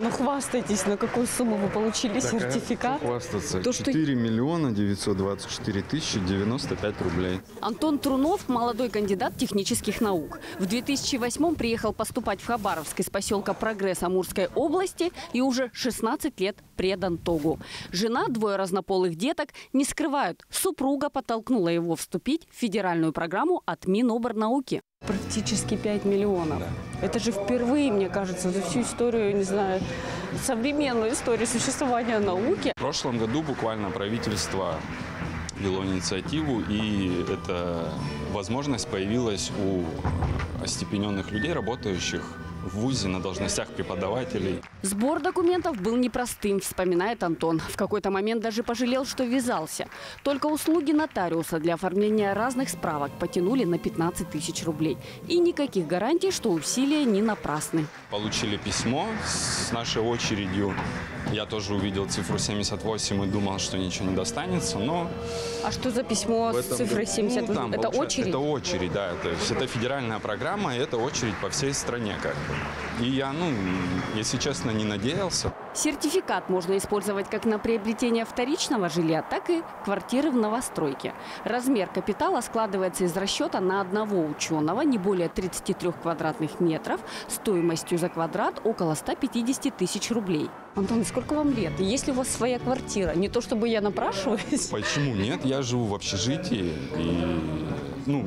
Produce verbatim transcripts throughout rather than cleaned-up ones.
Ну, хвастайтесь, на какую сумму вы получили Так, сертификат? А хвастаться. То, что... четыре миллиона девятьсот двадцать четыре тысячи девяносто пять рублей. Антон Трунов – молодой кандидат технических наук. В две тысячи восьмом приехал поступать в Хабаровск из поселка Прогресс Амурской области и уже шестнадцать лет предан ТОГУ. Жена, двое разнополых деток не скрывают. Супруга подтолкнула его вступить в федеральную программу от Миноборнауки. Практически пять миллионов. Да. Это же впервые, мне кажется, за всю историю, не знаю, современную историю существования науки. В прошлом году буквально правительство вело инициативу, и эта возможность появилась у остепененных людей, работающих в вузе на должностях преподавателей. Сбор документов был непростым, вспоминает Антон. В какой-то момент даже пожалел, что ввязался. Только услуги нотариуса для оформления разных справок потянули на пятнадцать тысяч рублей. И никаких гарантий, что усилия не напрасны. Получили письмо с нашей очередью. Я тоже увидел цифру семьдесят восемь и думал, что ничего не достанется, но... А что за письмо с цифрой семьдесят восемь? Ну, там, это очередь? Это очередь, да. То есть это федеральная программа, и это очередь по всей стране как бы. И я, ну, если честно, не надеялся. Сертификат можно использовать как на приобретение вторичного жилья, так и квартиры в новостройке. Размер капитала складывается из расчета на одного ученого, не более тридцати трёх квадратных метров, стоимостью за квадрат около ста пятидесяти тысяч рублей. Антон, сколько вам лет? Есть ли у вас своя квартира? Не то чтобы я напрашиваюсь. Почему нет? Я живу в общежитии. И, ну,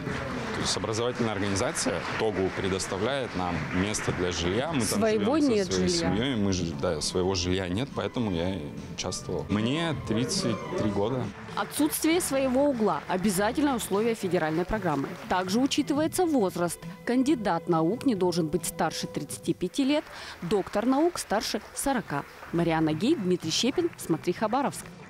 то есть образовательная организация ТОГУ предоставляет нам место для жилья. Мы там Своего живем нет со своей жилья. семьей. Мы, да, своего жилья нет, поэтому я и участвовал. Мне тридцать три года. Отсутствие своего угла – обязательное условие федеральной программы. Также учитывается возраст. Кандидат наук не должен быть старше тридцати пяти лет, доктор наук старше сорока. Марианна Гей, Дмитрий Щепин. Смотри, Хабаровск.